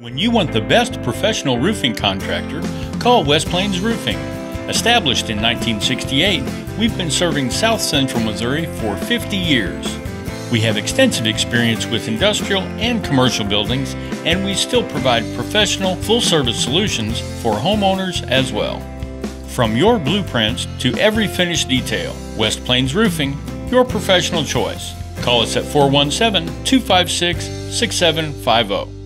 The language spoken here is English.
When you want the best professional roofing contractor, call West Plains Roofing. Established in 1968, we've been serving South Central Missouri for 50 years. We have extensive experience with industrial and commercial buildings, and we still provide professional, full-service solutions for homeowners as well. From your blueprints to every finished detail, West Plains Roofing, your professional choice. Call us at 417-256-6750.